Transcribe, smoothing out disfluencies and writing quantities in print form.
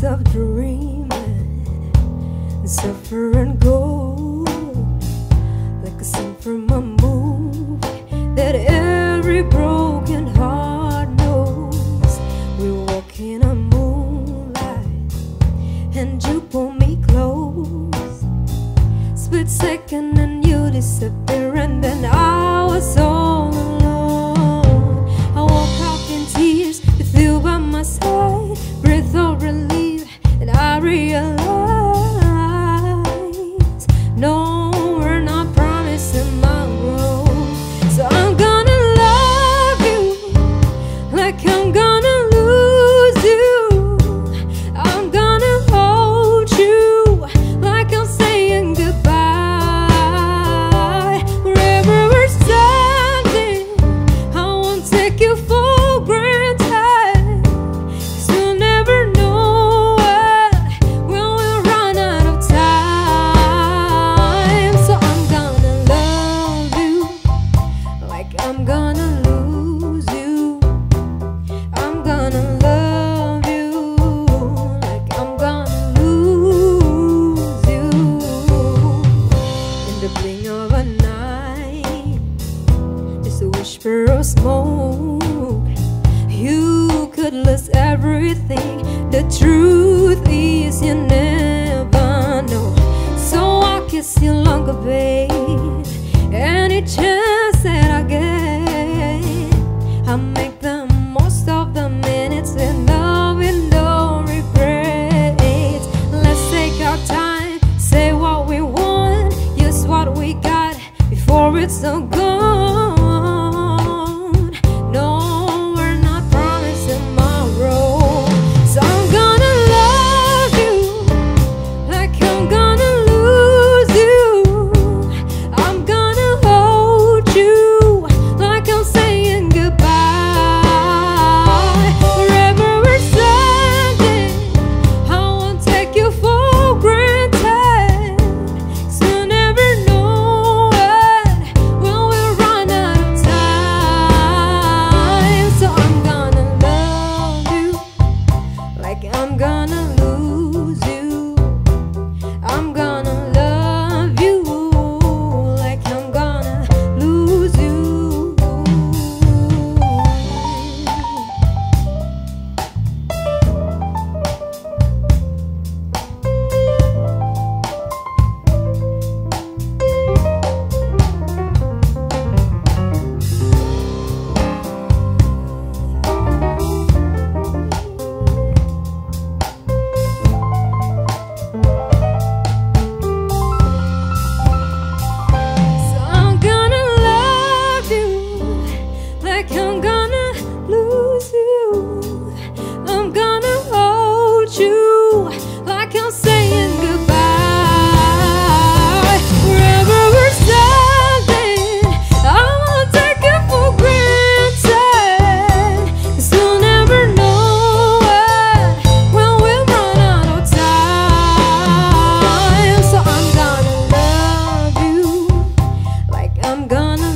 days of dreaming, suffer and go, like a scene from a movie that every broken heart knows. We walk in a moonlight and you pull me close. Split second and you disappear, and then I was all alone. I woke up in tears with you by my side, breath of relief, and I realized no, we're not promised tomorrow. So I'm gonna love you like I'm gonna lose you. I'm gonna hold you like I'm saying goodbye. Wherever we're standing, I won't take you for granted, 'cause you'll never know when we'll run out of time. So I'm gonna love you like I'm gonna lose you. I'm gonna love you like I'm gonna lose you. In the blink of an eye, just a whisper of smoke, you could lose everything. The truth is you never know. So I kiss you longer, babe. Any chance that I get, I make the most of the minutes with love and no regrets. Let's take our time, say what we want, use what we got before it's all gone. No, we're not promised tomorrow. So I'm gonna love you like I'm gonna lose you. I'm gonna hold you like I'm saying goodbye. Wherever we're standing, I won't take you for granted, 'cause you never know when we'll run out of time. So I'm gonna love you like I'm gonna lose you. I'm gonna love you like I'm gonna lose you. So I'm gonna love you like I'm gonna lose you. I'm gonna hold you like I'm saying goodbye. Wherever we're standing, I won't take it for granted, 'cause you'll never know when we'll run out of time. So I'm gonna love you like I'm gonna